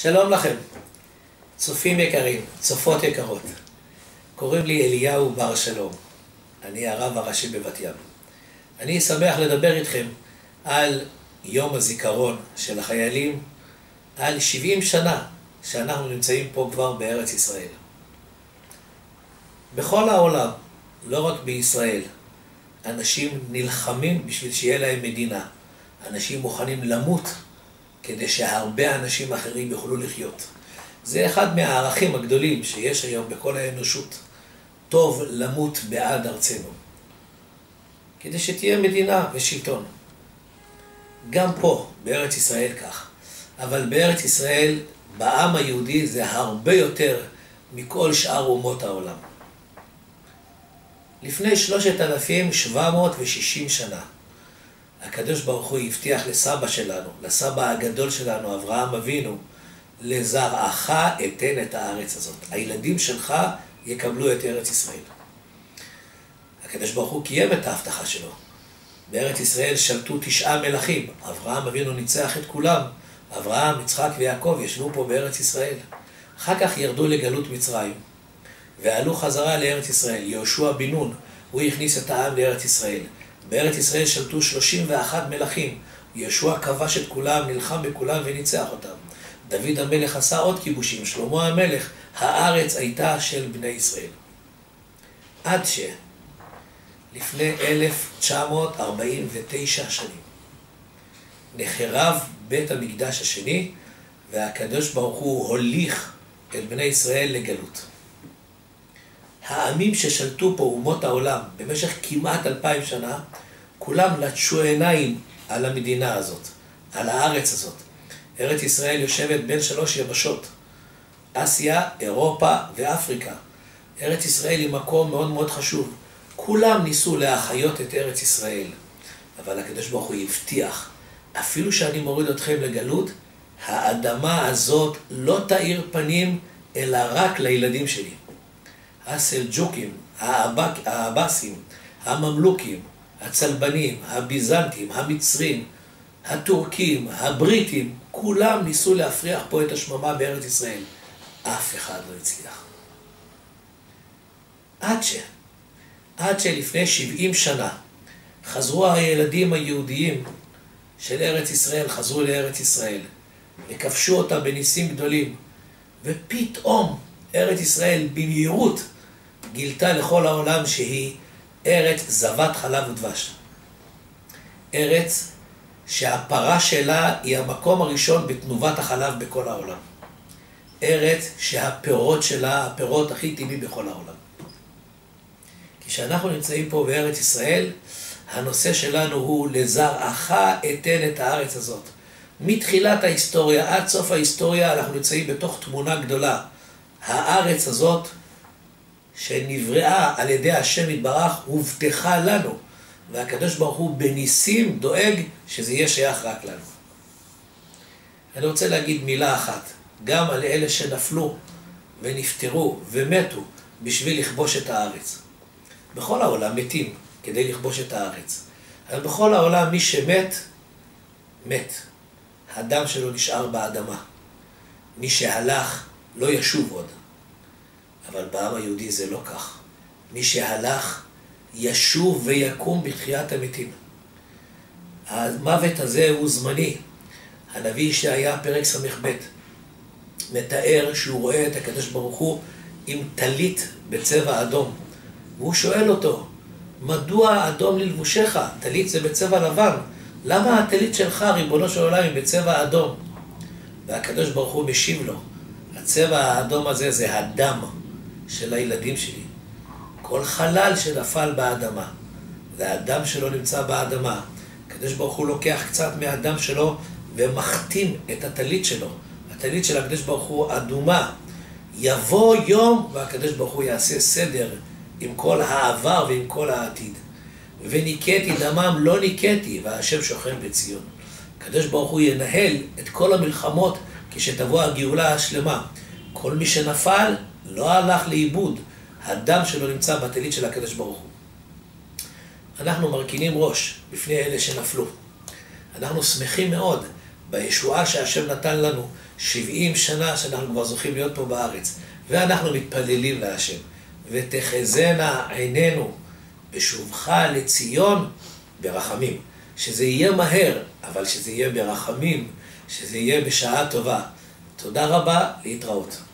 שלום לכם, צופים יקרים, צופות יקרות. קוראים לי אליהו בר שלום. אני הרב הראשי בבת ים. אני שמח לדבר איתכם על יום הזיכרון של החיילים, על 70 שנה שאנחנו נמצאים פה כבר בארץ ישראל. בכל העולם, לא רק בישראל, אנשים נלחמים בשביל שיהיה להם מדינה. אנשים מוכנים למות כדי שהרבה אנשים אחרים יוכלו לחיות. זה אחד מהערכים הגדולים שיש היום בכל האנושות. טוב למות בעד ארצנו. כדי שתהיה מדינה ושלטון. גם פה, בארץ ישראל כך. אבל בארץ ישראל, בעם היהודי זה הרבה יותר מכל שאר אומות העולם. לפני 3,760 שנה, הקדוש ברוך הוא הבטיח לסבא שלנו, לסבא הגדול שלנו, אברהם אבינו, לזרעך אתן את הארץ הזאת. הילדים שלך יקבלו את ארץ ישראל. הקדוש ברוך הוא קיים את ההבטחה שלו. בארץ ישראל שלטו 9 מלכים. אברהם אבינו ניצח את כולם. אברהם, יצחק ויעקב ישבו פה בארץ ישראל. אחר כך ירדו לגלות מצרים, ועלו חזרה לארץ ישראל. יהושע בן נון, הוא הכניס את העם לארץ ישראל. בארץ ישראל שלטו 31 מלכים. יהושע כבש את כולם, נלחם בכולם וניצח אותם. דוד המלך עשה עוד כיבושים. שלמה המלך, הארץ הייתה של בני ישראל. עד שלפני 1949 שנים נחרב בית המקדש השני, והקדוש ברוך הוא הוליך את בני ישראל לגלות. העמים ששלטו פה, אומות העולם, במשך כמעט 2000 שנה, כולם לטשו עיניים על המדינה הזאת, על הארץ הזאת. ארץ ישראל יושבת בין 3 יבשות, אסיה, אירופה ואפריקה. ארץ ישראל היא מקום מאוד מאוד חשוב. כולם ניסו להחיות את ארץ ישראל, אבל הקדוש ברוך הוא הבטיח, אפילו שאני מוריד אתכם לגלות, האדמה הזאת לא תאיר פנים, אלא רק לילדים שלי. הסלג'וקים, האבסים, הממלוכים, הצלבנים, הביזנטים, המצרים, הטורקים, הבריטים, כולם ניסו להפריח פה את השממה בארץ ישראל. אף אחד לא הצליח. עד שלפני 70 שנה חזרו הילדים היהודיים של ארץ ישראל, חזרו לארץ ישראל, וכבשו אותה בניסים גדולים, ופתאום ארץ ישראל במהירות גילתה לכל העולם שהיא ארץ זבת חלב ודבש. ארץ שהפרה שלה היא המקום הראשון בתנובת החלב בכל העולם. ארץ שהפירות שלה, הפירות הכי טבעי בכל העולם. כשאנחנו נמצאים פה בארץ ישראל, הנושא שלנו הוא לזרעך אתן את הארץ הזאת. מתחילת ההיסטוריה עד סוף ההיסטוריה אנחנו נמצאים בתוך תמונה גדולה. הארץ הזאת שנבראה על ידי השם יתברך הובטחה לנו. והקדוש ברוך הוא בניסים דואג שזה יהיה שייך רק לנו. אני רוצה להגיד מילה אחת, גם על אלה שנפלו ונפטרו ומתו בשביל לכבוש את הארץ. בכל העולם מתים כדי לכבוש את הארץ. אבל בכל העולם מי שמת, מת. הדם שלו נשאר באדמה. מי שהלך לא ישוב עוד. אבל בעם היהודי זה לא כך. מי שהלך ישוב ויקום בתחיית המתים. המוות הזה הוא זמני. הנביא ישעיה פרק ס"ב מתאר שהוא רואה את הקדוש ברוך הוא עם טלית בצבע אדום. והוא שואל אותו, מדוע אדום ללבושך? טלית זה בצבע לבן. למה הטלית שלך, ריבונו של עולם, היא בצבע אדום? והקדוש ברוך הוא משיב לו, הצבע האדום הזה זה הדם של הילדים שלי. כל חלל שנפל באדמה, והדם שלו נמצא באדמה, הקדוש ברוך הוא לוקח קצת מהדם שלו ומחתים את הטלית שלו. הטלית של הקדוש ברוך הוא אדומה. יבוא יום והקדוש ברוך הוא יעשה סדר עם כל העבר ועם כל העתיד. וניקתי דמם לא ניקתי, והשם שוכן בציון. הקדוש ברוך הוא ינהל את כל המלחמות כשתבוא הגאולה השלמה. כל מי שנפל לא הלך לאיבוד. הדם שלו נמצא בטלית של הקדוש ברוך הוא. אנחנו מרכינים ראש בפני אלה שנפלו. אנחנו שמחים מאוד בישועה שהשם נתן לנו, 70 שנה שאנחנו כבר זוכים להיות פה בארץ, ואנחנו מתפללים להשם, ותחזינה עינינו בשובך לציון ברחמים. שזה יהיה מהר, אבל שזה יהיה ברחמים, שזה יהיה בשעה טובה. תודה רבה, להתראות.